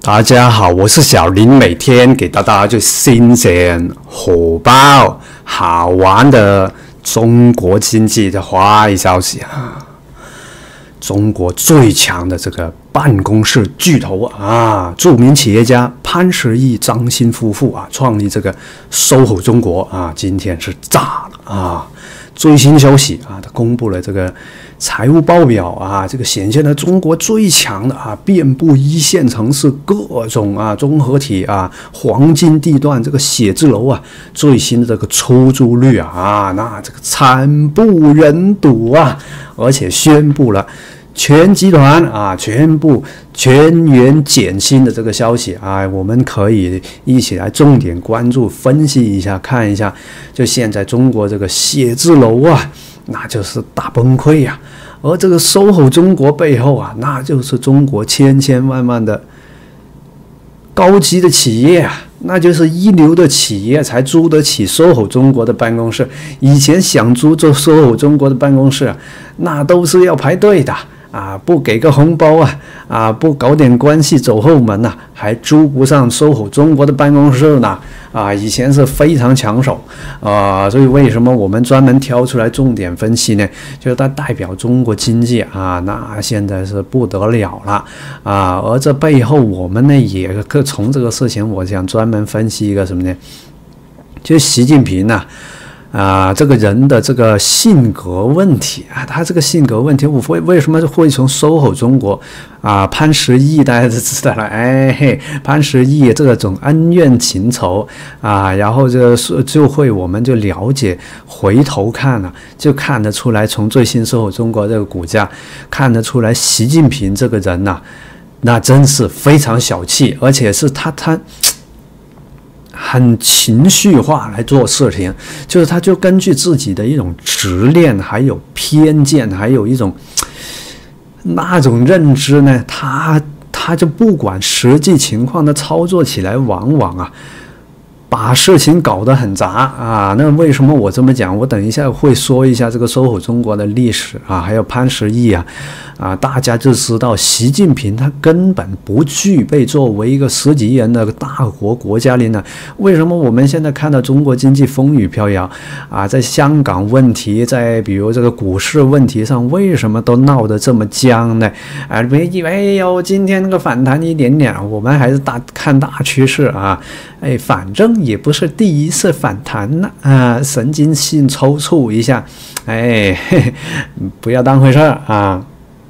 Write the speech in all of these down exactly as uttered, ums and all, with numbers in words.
大家好，我是小林，每天给大家最新鲜、火爆、好玩的中国经济的花一消息啊！中国最强的这个办公室巨头啊，著名企业家潘石屹、张欣夫妇啊，创立这个 S O H O 中国啊，今天是炸了啊！最新消息啊，他公布了这个财务报表啊，这个显现了中国最强的啊，遍布一线城市各种啊综合体啊，黄金地段这个写字楼啊，最新的这个出租率啊，啊那这个惨不忍睹啊，而且宣布了全集团啊全部全员减薪的这个消息啊，我们可以一起来重点关注分析一下，看一下，就现在中国这个写字楼啊，那就是大崩溃呀、啊，而这个 S O H O 中国背后啊，那就是中国千千万万的高级的企业啊，那就是一流的企业才租得起 S O H O 中国的办公室。以前想租这 S O H O 中国的办公室、啊，那都是要排队的。啊，不给个红包啊，啊，不搞点关系走后门呐、啊，还租不上 S O H O 中国的办公室呢。啊，以前是非常抢手啊，所以为什么我们专门挑出来重点分析呢？就是它代表中国经济啊，那现在是不得了了啊。而这背后，我们呢也可从这个事情，我想专门分析一个什么呢？就是习近平呐、啊。啊，这个人的这个性格问题啊，他这个性格问题，我为为什么会从 S O H O 中国啊，潘石屹大家都知道了，哎嘿，潘石屹这种恩怨情仇啊，然后就就会我们就了解，回头看了、啊、就看得出来，从最新 S O H O 中国这个股价看得出来，习近平这个人呐、啊，那真是非常小气，而且是他他。很情绪化来做事情，就是他就根据自己的一种执念，还有偏见，还有一种那种认知呢，他他就不管实际情况的操作起来，往往啊把事情搞得很杂啊。那为什么我这么讲？我等一下会说一下这个 S O H O 中国的历史啊，还有潘石屹啊，啊，大家就知道习近平他根本不具备作为一个十几亿人的大国国家领导。为什么我们现在看到中国经济风雨飘摇啊，在香港问题，在比如这个股市问题上，为什么都闹得这么僵呢？啊，别以为哎呦今天那个反弹一点点，我们还是大看大趋势啊，哎，反正也不是第一次反弹了啊，神经性抽搐一下，哎，嘿嘿不要当回事儿啊。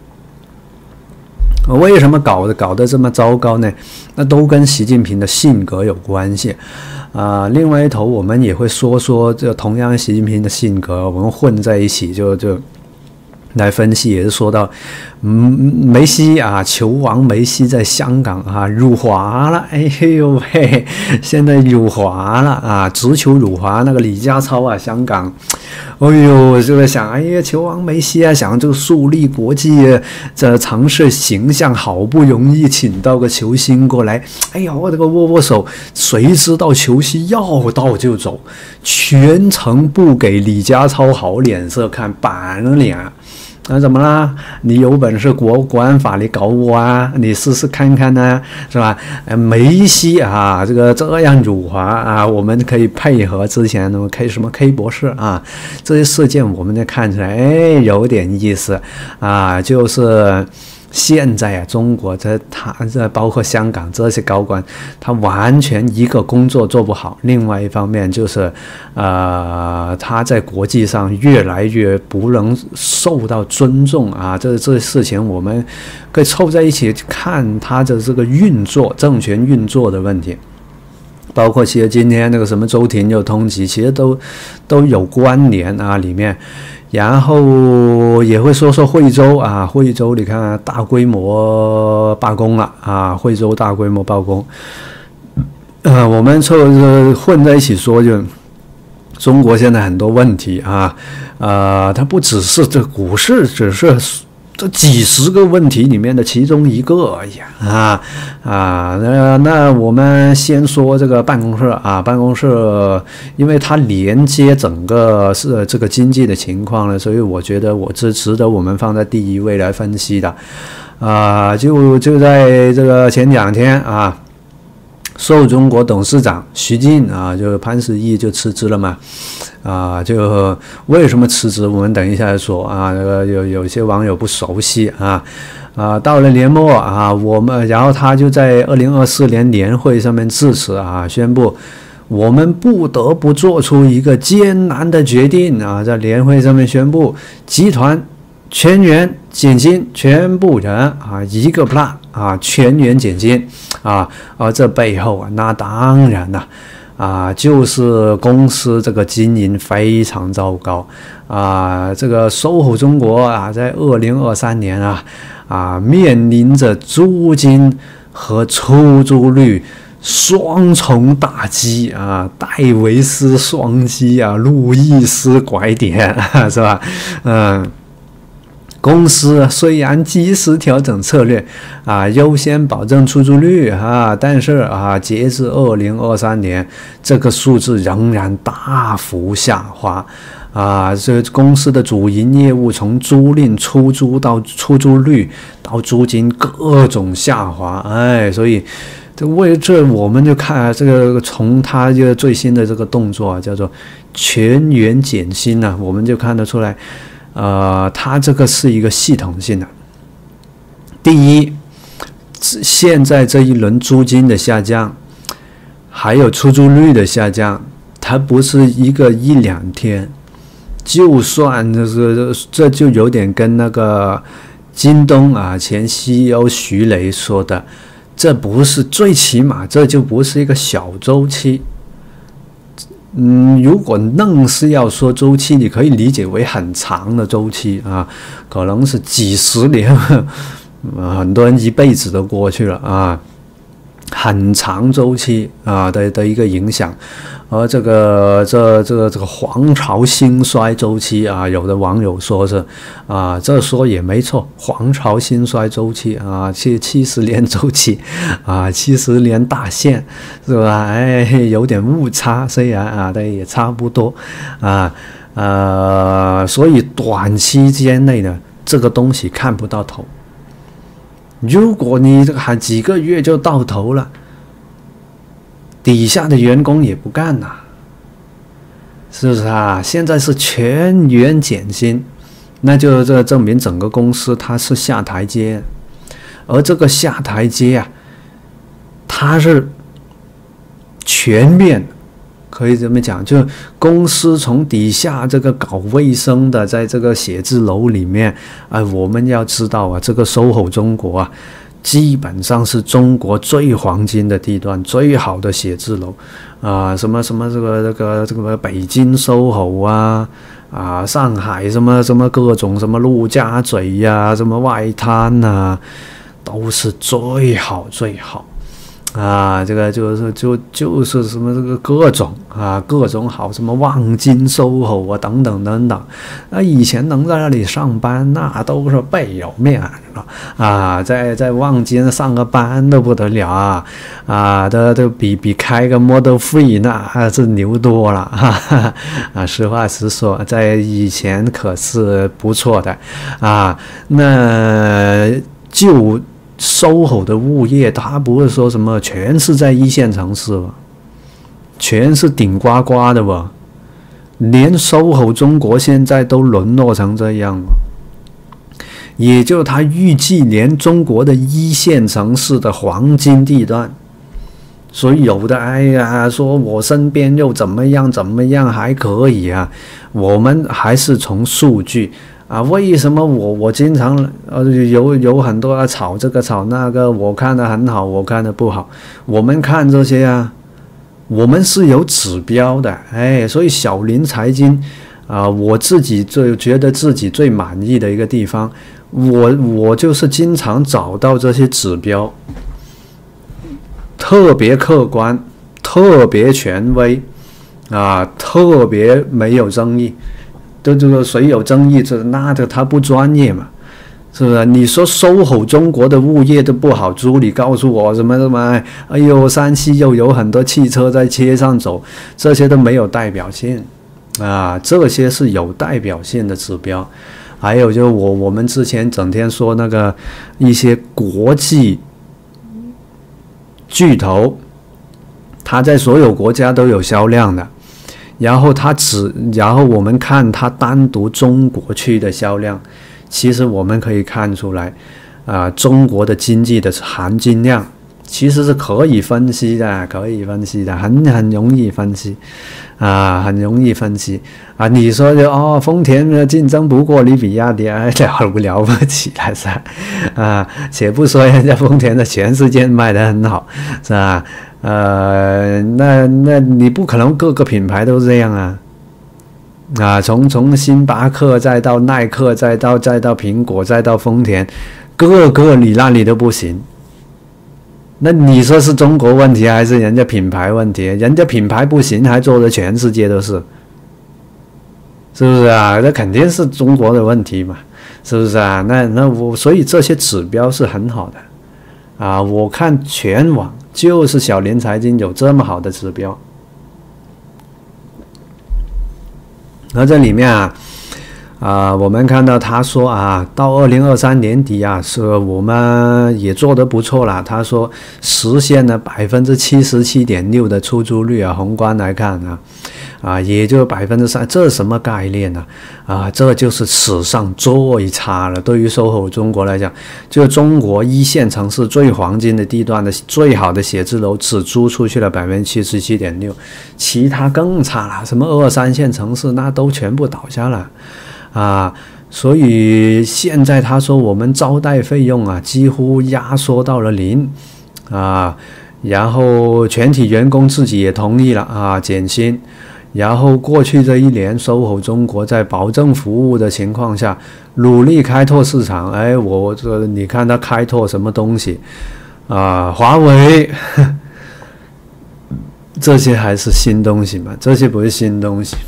为什么搞得搞得这么糟糕呢？那都跟习近平的性格有关系啊、呃。另外一头，我们也会说说这同样习近平的性格，我们混在一起就就来分析，也是说到，嗯，梅西啊，球王梅西在香港啊辱华了，哎呦喂，现在辱华了啊，直球辱华那个李家超啊，香港。哎呦，就在想，哎呀，球王梅西啊，想这个树立国际这城市形象，好不容易请到个球星过来，哎呀，我这个握握手，谁知道球星要到就走，全程不给李家超好脸色看，板了脸。那怎么啦？你有本事国国安法你搞我啊？你试试看看呢、啊，是吧？呃，梅西啊，这个这样辱华啊，我们可以配合之前那么 K 什么 K 博士啊，这些事件我们就看起来，哎，有点意思啊，就是。现在啊，中国这他这包括香港这些高官，他完全一个工作做不好，另外一方面就是，呃，他在国际上越来越不能受到尊重啊。这这事情我们可以凑在一起看他的这个运作，政权运作的问题。包括其实今天那个什么周庭又通缉，其实都都有关联啊，里面。然后也会说说惠州啊，惠州你看、啊、大规模罢工了啊，惠州大规模罢工，呃，我们凑混在一起说，就中国现在很多问题啊，呃，它不只是这股市，只是。这几十个问题里面的其中一个而已啊啊，那那我们先说这个办公室啊，办公室，因为它连接整个是这个经济的情况呢，所以我觉得我是值得我们放在第一位来分析的。 啊、呃，就就在这个前两天啊，寿中国董事长徐进啊，就潘石屹就辞职了嘛。啊，就为什么辞职？我们等一下说啊。这个有有些网友不熟悉啊，啊，到了年末啊，我们然后他就在二零二四年年会上面致辞啊，宣布我们不得不做出一个艰难的决定啊，在年会上面宣布集团全员减薪，全部人啊一个 plan 啊全员减薪啊，而这背后啊，那当然了。啊，就是公司这个经营非常糟糕啊！这个 S O H O 中国啊，在二零二三年啊啊，面临着租金和出租率双重打击啊，戴维斯双击啊，路易斯拐点，是吧？嗯。公司虽然及时调整策略啊，优先保证出租率啊，但是啊，截至二零二三年，这个数字仍然大幅下滑啊。这公司的主营业务从租赁、出租到出租率到租金各种下滑，哎，所以这为这我们就看这个从他这个最新的这个动作、啊、叫做全员减薪啊，我们就看得出来。呃，它这个是一个系统性的。第一，现在这一轮租金的下降，还有出租率的下降，它不是一个一两天，就算就是这就有点跟那个京东啊前 C E O 徐雷说的，这不是最起码这就不是一个小周期。嗯，如果硬是要说周期，你可以理解为很长的周期啊，可能是几十年，呃、很多人一辈子都过去了啊，很长周期啊的的一个影响。而这个这这个这个黄巢兴衰周期啊，有的网友说是啊，这说也没错，黄巢兴衰周期啊，七七十年周期啊，七十年大限是吧？哎，有点误差，虽然啊，但也差不多啊，呃，所以短期间内呢，这个东西看不到头。如果你这个还几个月就到头了。底下的员工也不干呐，是不是啊？现在是全员减薪，那就这证明整个公司它是下台阶，而这个下台阶啊，它是全面，可以这么讲，就公司从底下这个搞卫生的，在这个写字楼里面，啊、呃，我们要知道啊，这个 S O H O 中国啊。基本上是中国最黄金的地段，最好的写字楼，啊、呃，什么什么这个这个这个北京 S O H O 啊，啊，上海什么什么各种什么陆家嘴呀、啊，什么外滩呐、啊，都是最好最好。啊，这个就是就就是什么这个各种啊各种好，什么望京 S O H O 啊等等等等，那以前能在那里上班，那都是倍有面子啊，在在望京上个班都不得了啊啊，都都比比开个 Model Three 那是牛多了哈哈啊，实话实说，在以前可是不错的啊，那就。S O H O 的物业，它不是说什么全是在一线城市吧，全是顶呱呱的吧，连 S O H O 中国现在都沦落成这样了，也就他预计连中国的一线城市的黄金地段，所以有的哎呀说我身边又怎么样怎么样还可以啊，我们还是从数据。啊，为什么我我经常呃有有很多要炒这个炒那个，我看的很好，我看的不好，我们看这些啊，我们是有指标的，哎，所以小林财经啊、呃，我自己最觉得自己最满意的一个地方，我我就是经常找到这些指标，特别客观，特别权威，啊，特别没有争议。这这个谁有争议，这那这他不专业嘛，是不是？你说 S O H O 中国的物业都不好租，你告诉我什么什么？哎呦，山西又有很多汽车在街上走，这些都没有代表性啊，这些是有代表性的指标还有就我我们之前整天说那个一些国际巨头，它在所有国家都有销量的。然后它只，然后我们看它单独中国区的销量，其实我们可以看出来，啊、呃，中国的经济的含金量其实是可以分析的，可以分析的，很很容易分析，啊，很容易分析啊。你说就哦，丰田的竞争不过你比亚迪，哎，了不了不起了是吧？啊，且不说人家丰田的全世界卖得很好，是吧？呃，那那你不可能各个品牌都这样啊，啊，从从星巴克再到耐克，再到再到苹果，再到丰田，各个你那里都不行。那你说是中国问题还是人家品牌问题？人家品牌不行，还做的全世界都是，是不是啊？那肯定是中国的问题嘛，是不是啊？那那我所以这些指标是很好的啊，我看全网。就是小林财经有这么好的指标，而这里面啊，啊、呃，我们看到他说啊，到二零二三年底啊，是我们也做得不错了。他说实现了百分之七十七点六的出租率啊，宏观来看啊，啊，也就百分之三，这是什么概念呢？啊，这就是史上最差了。对于 S O H O 中国来讲，就中国一线城市最黄金的地段的最好的写字楼只租出去了百分之七十七点六，其他更差了。什么二三线城市那都全部倒下了，啊。所以现在他说我们招待费用啊几乎压缩到了零，啊，然后全体员工自己也同意了啊减薪。然后过去这一年 ，S O H O 中国在保证服务的情况下，努力开拓市场。哎，我这你看他开拓什么东西啊？华为这些还是新东西嘛？这些不是新东西。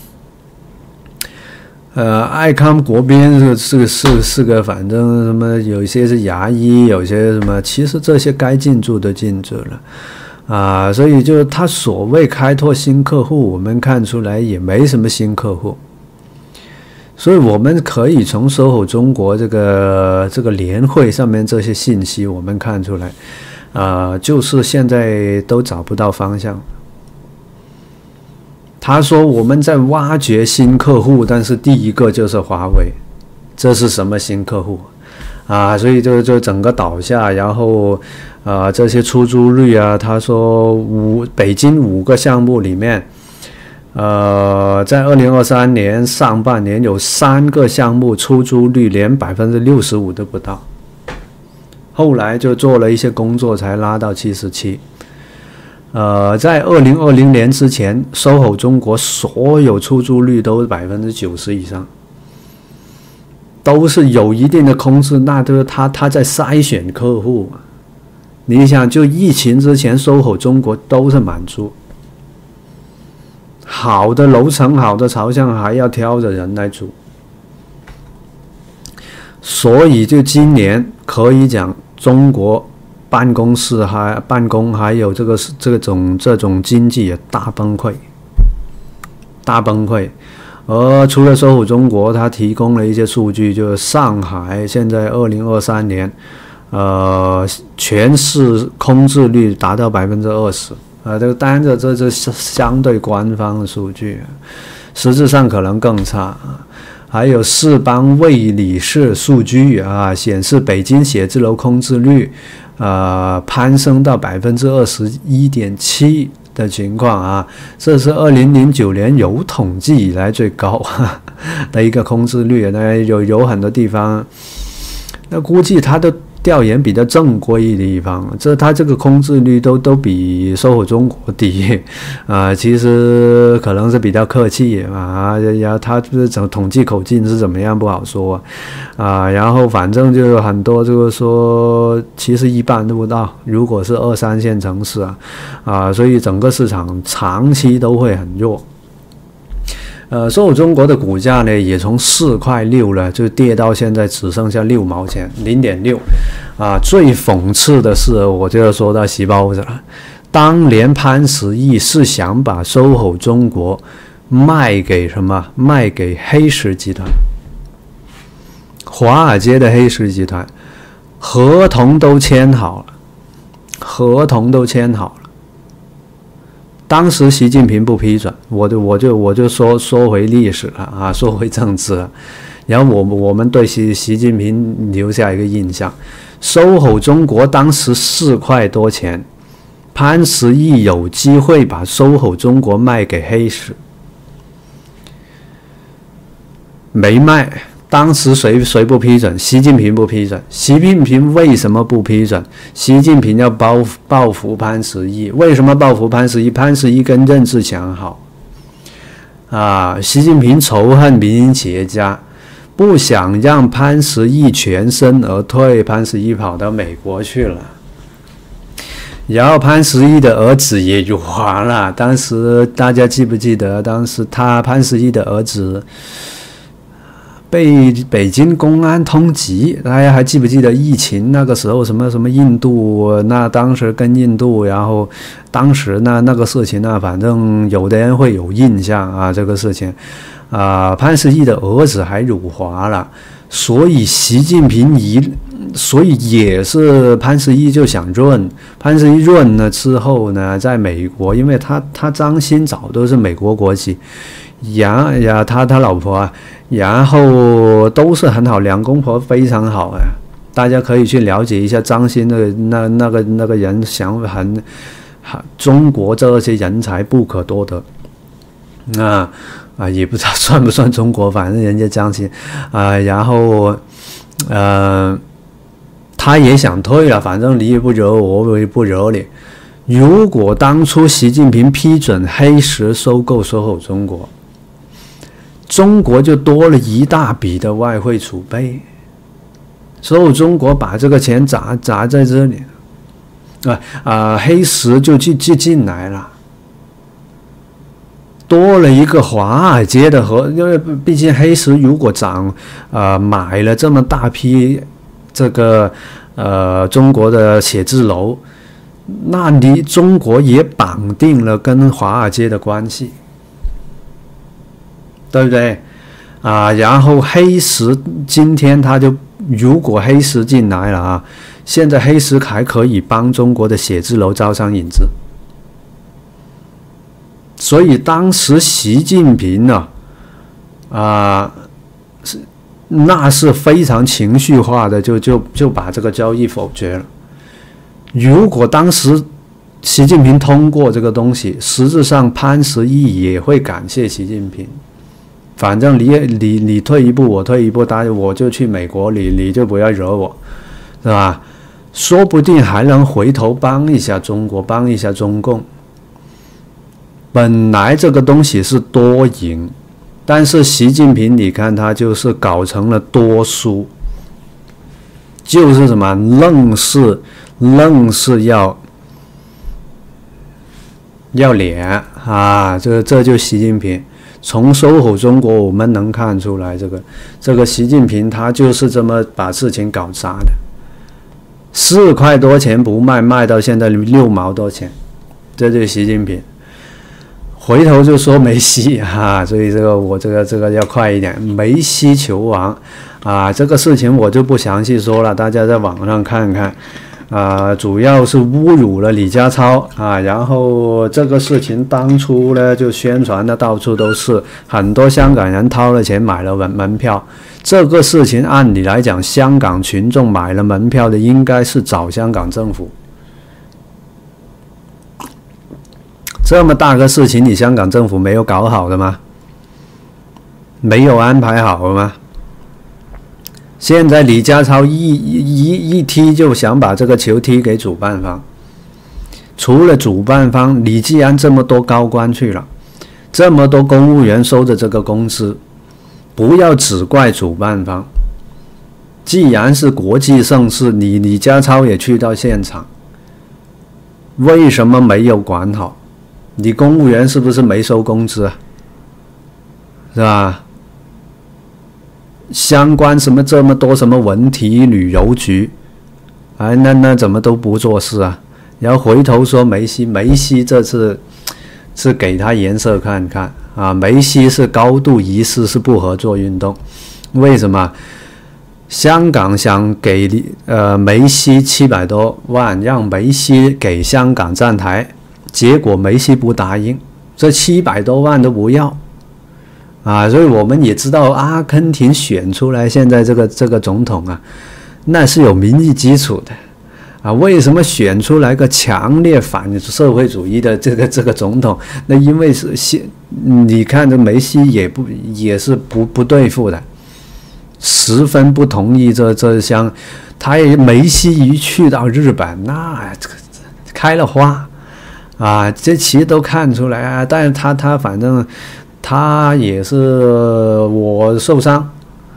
呃，爱康国宾是是是是个，反正什么有一些是牙医，有些什么，其实这些该进驻的进驻了。啊，所以就是他所谓开拓新客户，我们看出来也没什么新客户，所以我们可以从 S O H O 中国这个这个年会上面这些信息，我们看出来，啊，就是现在都找不到方向。他说我们在挖掘新客户，但是第一个就是华为，这是什么新客户？啊，所以就就整个倒下，然后，呃，这些出租率啊，他说五北京五个项目里面，呃，在二零二三年上半年有三个项目出租率连百分之六十五都不到，后来就做了一些工作才拉到七十七。呃，在二零二零年之前 ，S O H O 中国所有出租率都是百分之九十以上。都是有一定的控制，那就是他他在筛选客户。你想，就疫情之前 ，S O H O 中国都是满租，好的楼层、好的朝向还要挑着人来租，所以就今年可以讲，中国办公室还办公还有这个这种这种经济也大崩溃，大崩溃。而除了 S O H O 中国，它提供了一些数据，就是上海现在二零二三年，呃，全市空置率达到百分之二十，啊，这个当然这这这是相对官方的数据，实质上可能更差。还有世邦卫理士数据啊，显示北京写字楼空置率，呃，攀升到百分之二十一点七。的情况啊，这是二零零九年有统计以来最高的一个空置率。那有有很多地方，那估计他的调研比较正规的地方，这他这个空置率都都比 S O H O 中国低啊、呃。其实可能是比较客气啊，然后他这种统计口径是怎么样不好说啊、呃。然后反正就有很多就是说，其实一半都不到。如果是二三线城市啊，啊、呃，所以整个市场长期都会很弱。呃，S O H O中国的股价呢，也从四块六了，就跌到现在只剩下六毛钱，零点六。啊，最讽刺的是，我就要说到洗包子了。当年潘石屹是想把 S O H O 中国卖给什么？卖给黑石集团。 华尔街的黑石集团合同都签好了，合同都签好了。当时习近平不批准，我就我就我就说说回历史了啊，说回政治了。然后我我们对习习近平留下一个印象，S O H O 中国当时四块多钱，潘石屹有机会把S O H O 中国卖给黑石，没卖。当时谁谁不批准？习近平不批准。习近平为什么不批准？习近平要报报复潘石屹。为什么报复潘石屹？潘石屹跟任志强好啊，习近平仇恨民营企业家，不想让潘石屹全身而退，潘石屹跑到美国去了。然后潘石屹的儿子也入华了。当时大家记不记得？当时他潘石屹的儿子被北京公安通缉，大家还记不记得疫情那个时候什么什么印度？那当时跟印度，然后当时那那个事情呢，反正有的人会有印象啊，这个事情啊、呃，潘石屹的儿子还辱华了，所以习近平一，所以也是潘石屹就想润，潘石屹润了之后呢，在美国，因为他他张欣早都是美国国籍。然呀，他他老婆啊，然后都是很好，两公婆非常好啊，大家可以去了解一下张欣的那那个那个人，想很，中国这些人才不可多得，啊啊也不知道算不算中国，反正人家张欣啊，然后呃，他也想退了，反正你也不惹我，我也不惹你。如果当初习近平批准黑石收购S O H O中国，中国就多了一大笔的外汇储备，S O H O中国把这个钱砸砸在这里，啊啊，黑石就进进进来了，多了一个华尔街的和，因为毕竟黑石如果涨，呃，买了这么大批这个呃中国的写字楼，那你中国也绑定了跟华尔街的关系。对不对啊？然后黑石今天他就，如果黑石进来了啊，现在黑石还可以帮中国的写字楼招商引资，所以当时习近平呢，啊，是那是非常情绪化的，就就就把这个交易否决了。如果当时习近平通过这个东西，实质上潘石屹也会感谢习近平。反正你你你退一步，我退一步，大家我就去美国，你你就不要惹我，是吧？说不定还能回头帮一下中国，帮一下中共。本来这个东西是多赢，但是习近平你看他就是搞成了多输，就是什么愣是愣是要要脸啊！这这就习近平。从S O H O中国我们能看出来，这个这个习近平他就是这么把事情搞砸的。四块多钱不卖，卖到现在六毛多钱，这就是习近平。回头就说梅西哈、啊，所以这个我这个这个要快一点。梅西球王啊，这个事情我就不详细说了，大家在网上看看。啊，主要是侮辱了李家超啊，然后这个事情当初呢就宣传的到处都是，很多香港人掏了钱买了门门票。这个事情按理来讲，香港群众买了门票的应该是找香港政府。这么大个事情，你香港政府没有搞好的吗？没有安排好的吗？现在李家超一一一踢就想把这个球踢给主办方，除了主办方，你既然这么多高官去了，这么多公务员收着这个工资，不要只怪主办方。既然是国际盛事，你李家超也去到现场，为什么没有管好？你公务员是不是没收工资啊？是吧？相关什么这么多什么文体旅游局，哎，那那怎么都不做事啊？然后回头说梅西，梅西这次是给他颜色看看啊！梅西是高度疑似是不合作运动，为什么？ 香港想给呃梅西七百多万，让梅西给香港站台，结果梅西不答应，这七百多万都不要啊！所以我们也知道，阿根廷选出来现在这个这个总统啊，那是有民意基础的啊。为什么选出来个强烈反社会主义的这个这个总统？那因为是现你看这梅西也不也是不不对付的。十分不同意这这项，他也梅西一去到日本，那开了花啊，这其实都看出来啊。但是他他反正他也是我受伤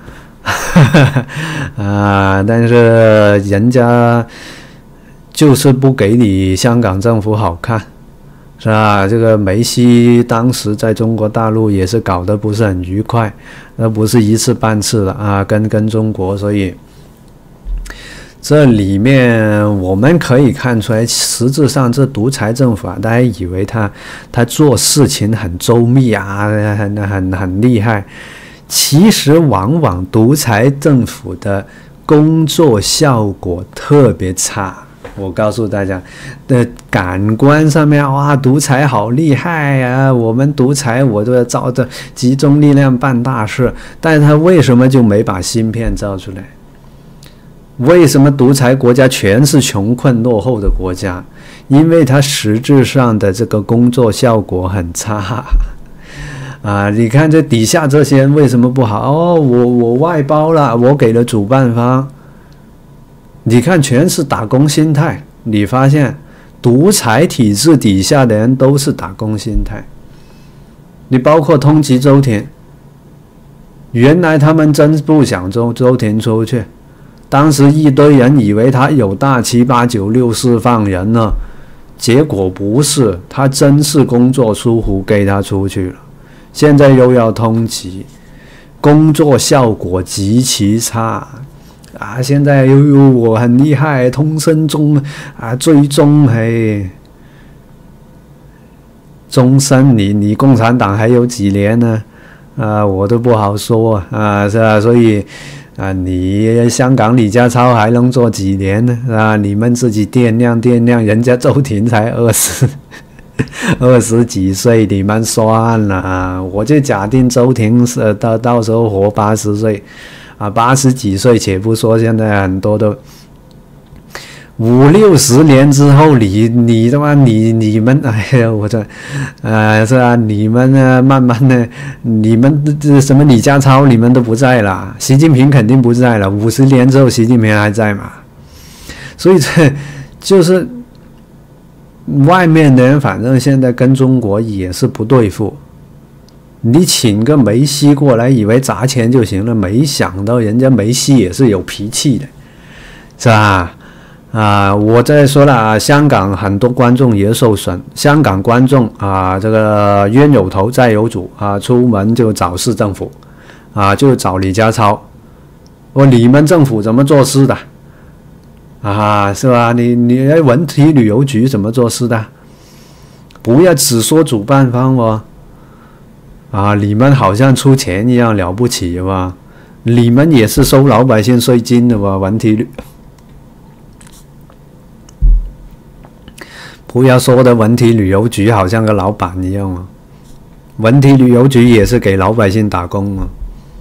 啊，但是人家就是不给你香港政府好看。是吧？这个梅西当时在中国大陆也是搞得不是很愉快，那不是一次半次了啊，跟跟中国，所以这里面我们可以看出来，实质上这独裁政府啊，大家以为他他做事情很周密啊，很很很厉害，其实往往独裁政府的工作效果特别差。我告诉大家，的感官上面哇，独裁好厉害啊！我们独裁，我都要照着集中力量办大事。但是他为什么就没把芯片造出来？为什么独裁国家全是穷困落后的国家？因为它实质上的这个工作效果很差啊！你看这底下这些人为什么不好？哦，我我外包了，我给了主办方。你看，全是打工心态。你发现，独裁体制底下的人都是打工心态。你包括通缉周庭，原来他们真不想周周庭出去，当时一堆人以为他有大七八九六释放人了，结果不是，他真是工作疏忽给他出去了。现在又要通缉，工作效果极其差。啊！现在又有我很厉害，通声中啊，追踪嘿，终身你你共产党还有几年呢？啊，我都不好说啊，是吧？所以啊，你香港李家超还能做几年呢？啊，你们自己掂量掂量，人家周庭才二十二十几岁，你们算了啊！我就假定周庭是到到时候活八十岁。啊，八十几岁，且不说，现在很多都五六十年之后，你你他妈你你们，哎呀，我这，呃，是啊，你们呢，慢慢的，你们这什么李家超，你们都不在了，习近平肯定不在了，五十年之后，习近平还在嘛？所以这就是外面的人，反正现在跟中国也是不对付。你请个梅西过来，以为砸钱就行了，没想到人家梅西也是有脾气的，是吧？啊，我再说了啊，香港很多观众也受损，香港观众啊，这个冤有头债有主啊，出门就找市政府啊，就找李家超，我你们政府怎么做事的啊？是吧？你你文体旅游局怎么做事的？不要只说主办方哦。啊，你们好像出钱一样了不起吧？你们也是收老百姓税金的吧？文体旅，不要说的文体旅游局好像个老板一样啊！文体旅游局也是给老百姓打工啊，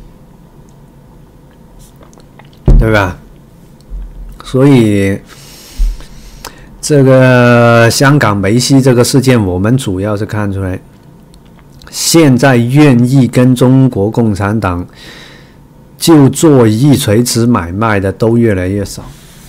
对吧？所以这个香港梅西这个事件，我们主要是看出来。现在愿意跟中国共产党就做一锤子买卖的都越来越少。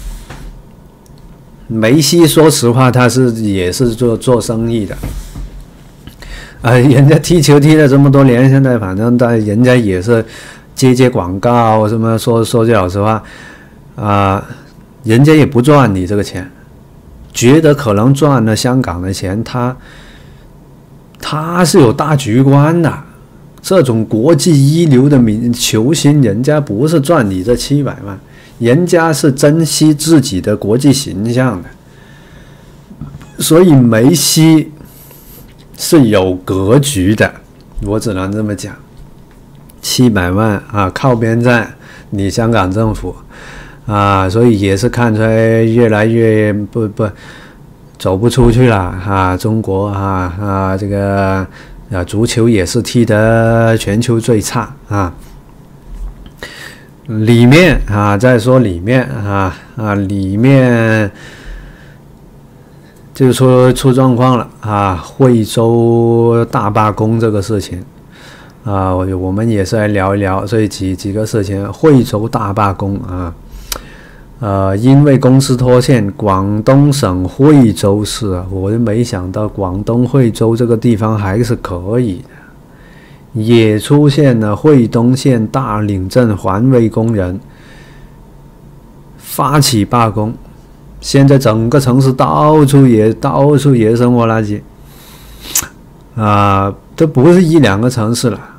梅西说实话，他是也是做做生意的，啊、呃，人家踢球踢了这么多年，现在反正但人家也是接接广告什么，说说句老实话，啊、呃，人家也不赚你这个钱，觉得可能赚了香港的钱，他。他是有大局观的，这种国际一流的名球星，人家不是赚你这七百万，人家是珍惜自己的国际形象的。所以梅西是有格局的，我只能这么讲。七百万啊，靠边站， 你香港政府啊，所以也是看出来越来越不不走不出去了啊，中国啊啊这个啊足球也是踢得全球最差啊。里面啊，再说里面啊啊，里面就出出状况了啊！惠州大罢工这个事情啊，我们也是来聊一聊这几几个事情。惠州大罢工啊，呃，因为公司拖欠，广东省惠州市啊，我就没想到广东惠州这个地方还是可以的。也出现了惠东县大岭镇环卫工人发起罢工，现在整个城市到处也到处也生活垃圾啊！这不是一两个城市了，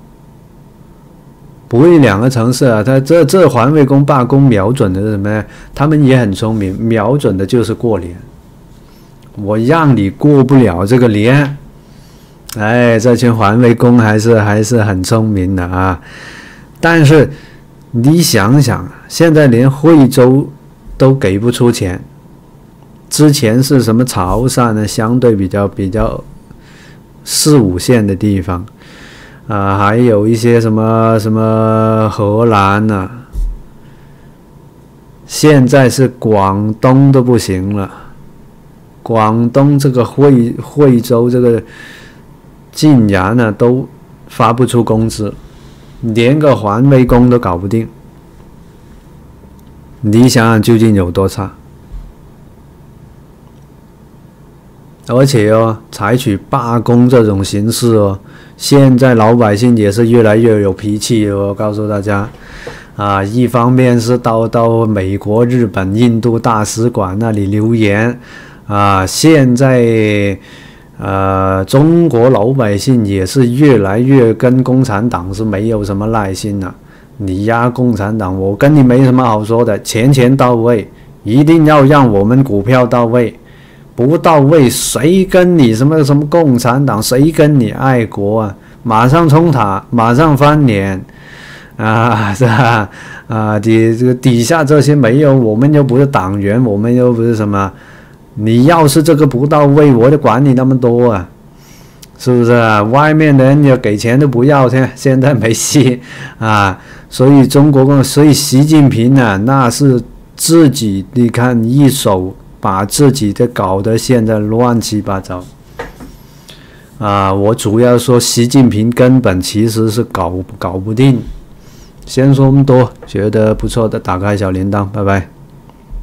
不是一两个城市啊！他这这环卫工罢工瞄准的是什么呢？他们也很聪明，瞄准的就是过年，我让你过不了这个年。哎，这群环卫工还是还是很聪明的啊！但是你想想，现在连惠州都给不出钱，之前是什么潮汕呢？相对比较比较四五线的地方啊，还有一些什么什么荷兰啊，现在是广东都不行了，广东这个惠惠州这个。竟然呢都发不出工资，连个环卫工都搞不定，你想想究竟有多差？而且哦，采取罢工这种形式哦，现在老百姓也是越来越有脾气哦。我告诉大家，啊，一方面是到到美国、日本、印度大使馆那里留言，啊，现在。呃，中国老百姓也是越来越跟共产党是没有什么耐心了。你压共产党，我跟你没什么好说的，钱钱到位，一定要让我们股票到位，不到位，谁跟你什么什么共产党，谁跟你爱国啊？马上冲塔，马上翻脸啊，是吧？啊，底这个底下这些没有，我们又不是党员，我们又不是什么。你要是这个不到位，我就管你那么多啊，是不是啊？外面的人要给钱都不要，现在没戏啊！所以中国，所以习近平啊，那是自己，你看一手把自己的搞得现在乱七八糟啊！我主要说习近平根本其实是搞搞不定。先说这么多，觉得不错的打开小铃铛，拜拜。